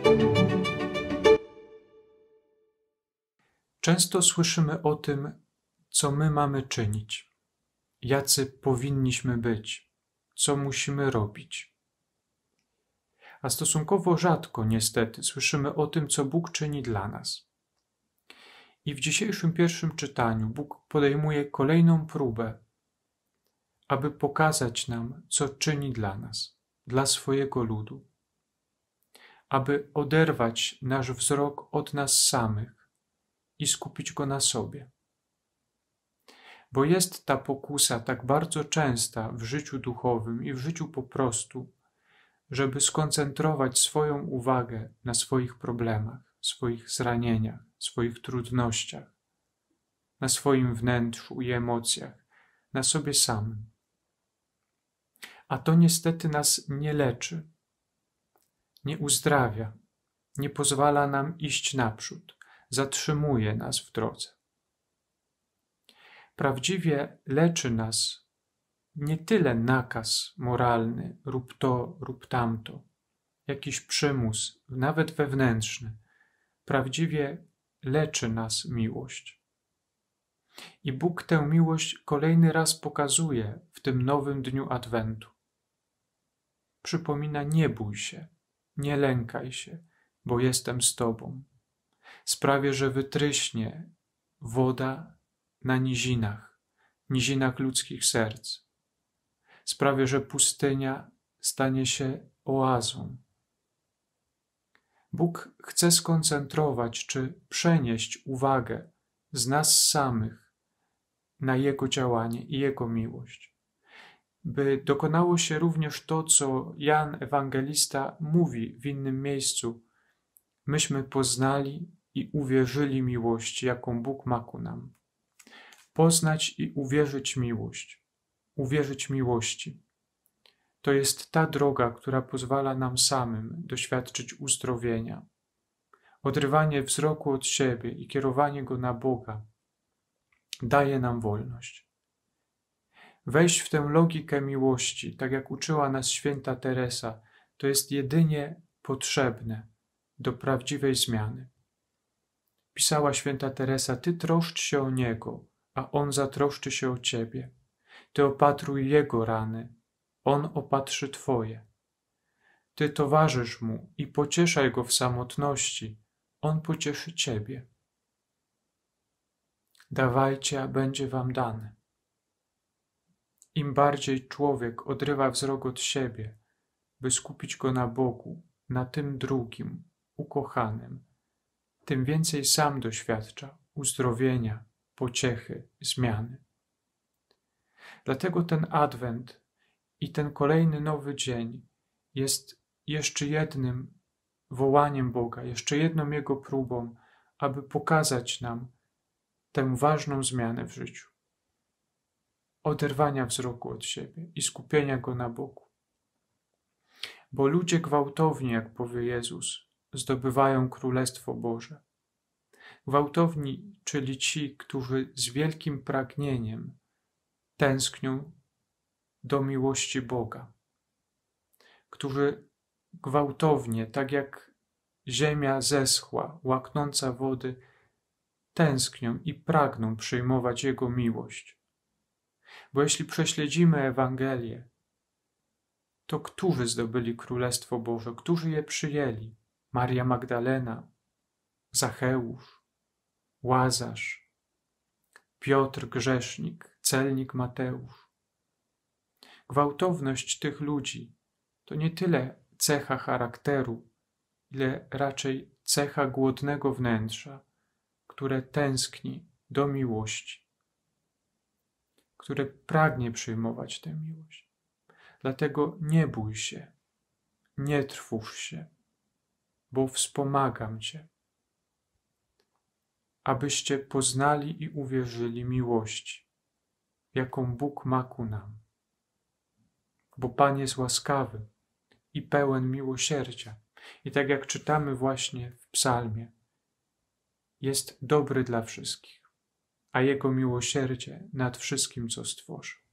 Często słyszymy o tym, co my mamy czynić, jacy powinniśmy być, co musimy robić. A stosunkowo rzadko, niestety, słyszymy o tym, co Bóg czyni dla nas. I w dzisiejszym pierwszym czytaniu Bóg podejmuje kolejną próbę, aby pokazać nam, co czyni dla nas, dla swojego ludu, aby oderwać nasz wzrok od nas samych i skupić go na sobie. Bo jest ta pokusa tak bardzo częsta w życiu duchowym i w życiu po prostu, żeby skoncentrować swoją uwagę na swoich problemach, swoich zranieniach, swoich trudnościach, na swoim wnętrzu i emocjach, na sobie samym. A to niestety nas nie leczy, nie uzdrawia, nie pozwala nam iść naprzód, zatrzymuje nas w drodze. Prawdziwie leczy nas nie tyle nakaz moralny, rób to, rób tamto, jakiś przymus, nawet wewnętrzny. Prawdziwie leczy nas miłość. I Bóg tę miłość kolejny raz pokazuje w tym nowym dniu Adwentu. Przypomina: nie bój się, nie lękaj się, bo jestem z Tobą. Sprawię, że wytryśnie woda na nizinach ludzkich serc. Sprawię, że pustynia stanie się oazą. Bóg chce skoncentrować czy przenieść uwagę z nas samych na Jego działanie i Jego miłość. By dokonało się również to, co Jan Ewangelista mówi w innym miejscu: myśmy poznali i uwierzyli miłości, jaką Bóg ma ku nam. Poznać i uwierzyć miłości. To jest ta droga, która pozwala nam samym doświadczyć uzdrowienia. Odrywanie wzroku od siebie i kierowanie go na Boga daje nam wolność. Wejść w tę logikę miłości, tak jak uczyła nas święta Teresa, to jest jedynie potrzebne do prawdziwej zmiany. Pisała święta Teresa: ty troszcz się o Niego, a On zatroszczy się o ciebie. Ty opatruj Jego rany, On opatrzy twoje. Ty towarzysz Mu i pocieszaj Go w samotności, On pocieszy ciebie. Dawajcie, a będzie wam dane. Im bardziej człowiek odrywa wzrok od siebie, by skupić go na Bogu, na tym drugim, ukochanym, tym więcej sam doświadcza uzdrowienia, pociechy, zmiany. Dlatego ten Adwent i ten kolejny nowy dzień jest jeszcze jednym wołaniem Boga, jeszcze jedną Jego próbą, aby pokazać nam tę ważną zmianę w życiu. Oderwania wzroku od siebie i skupienia go na Bogu. Bo ludzie gwałtowni, jak powie Jezus, zdobywają Królestwo Boże. Gwałtowni, czyli ci, którzy z wielkim pragnieniem tęsknią do miłości Boga, którzy gwałtownie, tak jak ziemia zeschła, łaknąca wody, tęsknią i pragną przyjmować Jego miłość. Bo jeśli prześledzimy Ewangelię, to którzy zdobyli Królestwo Boże, którzy je przyjęli? Maria Magdalena, Zacheusz, Łazarz, Piotr grzesznik, celnik Mateusz. Gwałtowność tych ludzi to nie tyle cecha charakteru, ile raczej cecha głodnego wnętrza, które tęskni do miłości, które pragnie przyjmować tę miłość. Dlatego nie bój się, nie trwóż się, bo wspomagam Cię, abyście poznali i uwierzyli miłości, jaką Bóg ma ku nam. Bo Pan jest łaskawy i pełen miłosierdzia. I tak jak czytamy właśnie w psalmie, jest dobry dla wszystkich, a Jego miłosierdzie nad wszystkim, co stworzył.